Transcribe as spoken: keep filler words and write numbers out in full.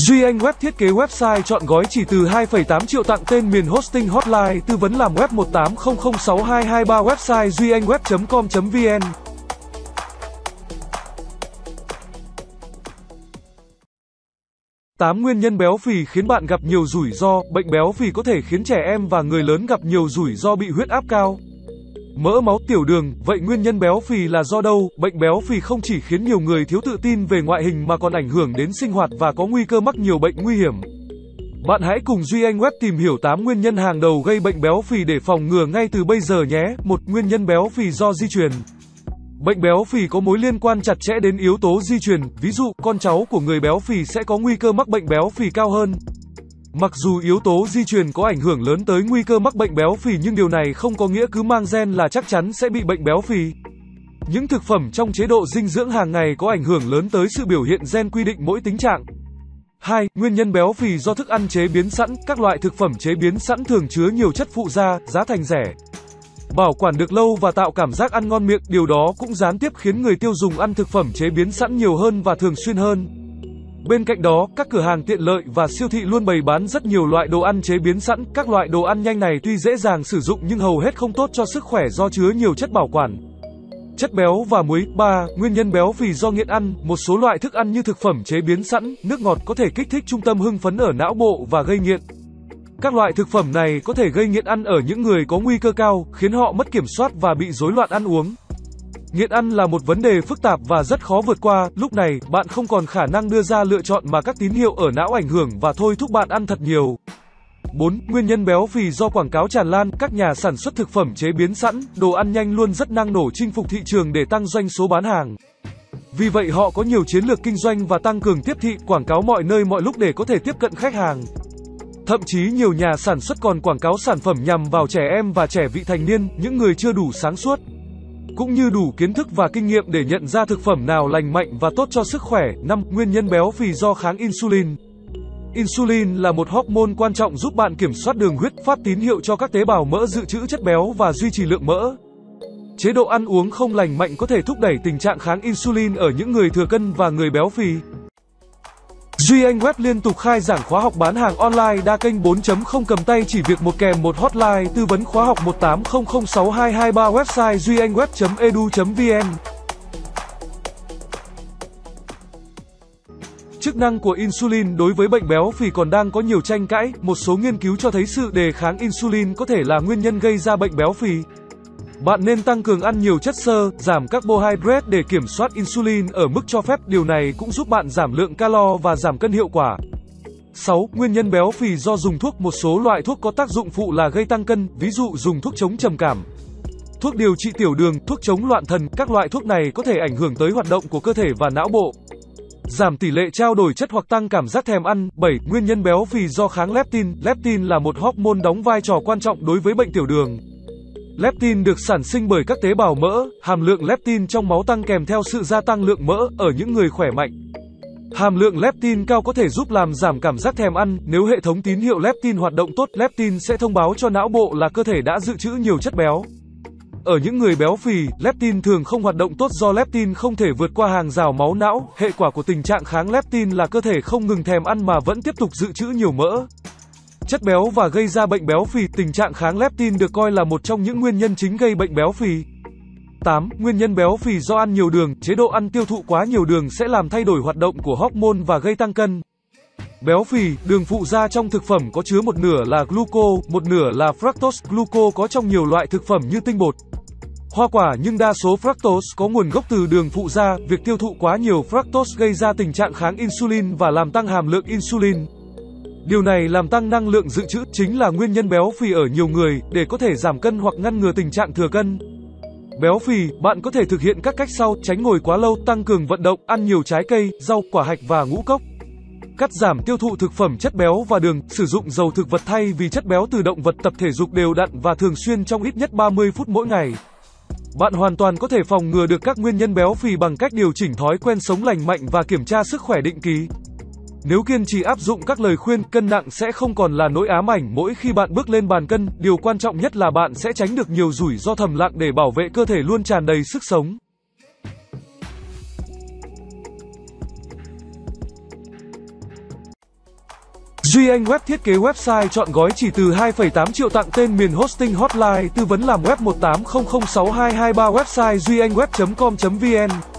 Duy Anh Web thiết kế website chọn gói chỉ từ hai phẩy tám triệu tặng tên miền hosting hotline tư vấn làm web một tám không không sáu hai hai ba website duy anh web chấm com chấm vn. tám Nguyên nhân béo phì khiến bạn gặp nhiều rủi ro. Bệnh béo phì có thể khiến trẻ em và người lớn gặp nhiều rủi ro bị huyết áp cao, mỡ máu, tiểu đường. Vậy nguyên nhân béo phì là do đâu? Bệnh béo phì không chỉ khiến nhiều người thiếu tự tin về ngoại hình mà còn ảnh hưởng đến sinh hoạt và có nguy cơ mắc nhiều bệnh nguy hiểm. Bạn hãy cùng Duy Anh Web tìm hiểu tám nguyên nhân hàng đầu gây bệnh béo phì để phòng ngừa ngay từ bây giờ nhé. một Nguyên nhân béo phì do di truyền. Bệnh béo phì có mối liên quan chặt chẽ đến yếu tố di truyền, ví dụ, con cháu của người béo phì sẽ có nguy cơ mắc bệnh béo phì cao hơn. Mặc dù yếu tố di truyền có ảnh hưởng lớn tới nguy cơ mắc bệnh béo phì nhưng điều này không có nghĩa cứ mang gen là chắc chắn sẽ bị bệnh béo phì. Những thực phẩm trong chế độ dinh dưỡng hàng ngày có ảnh hưởng lớn tới sự biểu hiện gen quy định mỗi tình trạng. hai Nguyên nhân béo phì do thức ăn chế biến sẵn. Các loại thực phẩm chế biến sẵn thường chứa nhiều chất phụ gia, giá thành rẻ, bảo quản được lâu và tạo cảm giác ăn ngon miệng. Điều đó cũng gián tiếp khiến người tiêu dùng ăn thực phẩm chế biến sẵn nhiều hơn và thường xuyên hơn. Bên cạnh đó, các cửa hàng tiện lợi và siêu thị luôn bày bán rất nhiều loại đồ ăn chế biến sẵn. Các loại đồ ăn nhanh này tuy dễ dàng sử dụng nhưng hầu hết không tốt cho sức khỏe do chứa nhiều chất bảo quản, chất béo và muối. ba Nguyên nhân béo phì do nghiện ăn. Một số loại thức ăn như thực phẩm chế biến sẵn, nước ngọt có thể kích thích trung tâm hưng phấn ở não bộ và gây nghiện. Các loại thực phẩm này có thể gây nghiện ăn ở những người có nguy cơ cao, khiến họ mất kiểm soát và bị rối loạn ăn uống. Nghiện ăn là một vấn đề phức tạp và rất khó vượt qua. Lúc này, bạn không còn khả năng đưa ra lựa chọn mà các tín hiệu ở não ảnh hưởng và thôi thúc bạn ăn thật nhiều. bốn Nguyên nhân béo phì do quảng cáo tràn lan. Các nhà sản xuất thực phẩm chế biến sẵn, đồ ăn nhanh luôn rất năng nổ chinh phục thị trường để tăng doanh số bán hàng. Vì vậy họ có nhiều chiến lược kinh doanh và tăng cường tiếp thị, quảng cáo mọi nơi mọi lúc để có thể tiếp cận khách hàng. Thậm chí nhiều nhà sản xuất còn quảng cáo sản phẩm nhằm vào trẻ em và trẻ vị thành niên, những người chưa đủ sáng suốt, cũng như đủ kiến thức và kinh nghiệm để nhận ra thực phẩm nào lành mạnh và tốt cho sức khỏe. năm Nguyên nhân béo phì do kháng insulin. Insulin là một hormone quan trọng giúp bạn kiểm soát đường huyết, phát tín hiệu cho các tế bào mỡ dự trữ chất béo và duy trì lượng mỡ. Chế độ ăn uống không lành mạnh có thể thúc đẩy tình trạng kháng insulin ở những người thừa cân và người béo phì. Duy Anh Web liên tục khai giảng khóa học bán hàng online đa kênh bốn chấm không cầm tay chỉ việc một kèm một hotline tư vấn khóa học một tám không không sáu hai hai ba website duy anh web chấm e d u chấm v n. Chức năng của insulin đối với bệnh béo phì còn đang có nhiều tranh cãi. Một số nghiên cứu cho thấy sự đề kháng insulin có thể là nguyên nhân gây ra bệnh béo phì. Bạn nên tăng cường ăn nhiều chất xơ, giảm carbohydrate để kiểm soát insulin ở mức cho phép. Điều này cũng giúp bạn giảm lượng calo và giảm cân hiệu quả. sáu Nguyên nhân béo phì do dùng thuốc. Một số loại thuốc có tác dụng phụ là gây tăng cân, ví dụ dùng thuốc chống trầm cảm, thuốc điều trị tiểu đường, thuốc chống loạn thần. Các loại thuốc này có thể ảnh hưởng tới hoạt động của cơ thể và não bộ, giảm tỷ lệ trao đổi chất hoặc tăng cảm giác thèm ăn. bảy Nguyên nhân béo phì do kháng leptin. Leptin là một hormone đóng vai trò quan trọng đối với bệnh tiểu đường. Leptin được sản sinh bởi các tế bào mỡ. Hàm lượng leptin trong máu tăng kèm theo sự gia tăng lượng mỡ ở những người khỏe mạnh. Hàm lượng leptin cao có thể giúp làm giảm cảm giác thèm ăn. Nếu hệ thống tín hiệu leptin hoạt động tốt, leptin sẽ thông báo cho não bộ là cơ thể đã dự trữ nhiều chất béo. Ở những người béo phì, leptin thường không hoạt động tốt do leptin không thể vượt qua hàng rào máu não. Hệ quả của tình trạng kháng leptin là cơ thể không ngừng thèm ăn mà vẫn tiếp tục dự trữ nhiều mỡ, chất béo và gây ra bệnh béo phì. Tình trạng kháng leptin được coi là một trong những nguyên nhân chính gây bệnh béo phì. tám Nguyên nhân béo phì do ăn nhiều đường. Chế độ ăn tiêu thụ quá nhiều đường sẽ làm thay đổi hoạt động của hormone và gây tăng cân. Béo phì, đường phụ gia trong thực phẩm có chứa một nửa là gluco, một nửa là fructose. Gluco có trong nhiều loại thực phẩm như tinh bột, hoa quả nhưng đa số fructose có nguồn gốc từ đường phụ gia. Việc tiêu thụ quá nhiều fructose gây ra tình trạng kháng insulin và làm tăng hàm lượng insulin. Điều này làm tăng năng lượng dự trữ, chính là nguyên nhân béo phì ở nhiều người. Để có thể giảm cân hoặc ngăn ngừa tình trạng thừa cân, béo phì, bạn có thể thực hiện các cách sau: tránh ngồi quá lâu, tăng cường vận động, ăn nhiều trái cây, rau, quả hạch và ngũ cốc. Cắt giảm tiêu thụ thực phẩm chất béo và đường, sử dụng dầu thực vật thay vì chất béo từ động vật, tập thể dục đều đặn và thường xuyên trong ít nhất ba mươi phút mỗi ngày. Bạn hoàn toàn có thể phòng ngừa được các nguyên nhân béo phì bằng cách điều chỉnh thói quen sống lành mạnh và kiểm tra sức khỏe định kỳ. Nếu kiên trì áp dụng các lời khuyên, cân nặng sẽ không còn là nỗi ám ảnh mỗi khi bạn bước lên bàn cân. Điều quan trọng nhất là bạn sẽ tránh được nhiều rủi ro thầm lặng để bảo vệ cơ thể luôn tràn đầy sức sống. Duy Anh Web thiết kế website chọn gói chỉ từ hai phẩy tám triệu, tặng tên miền hosting hotline tư vấn làm web một tám không không sáu hai hai ba, website duy anh web chấm com chấm vn.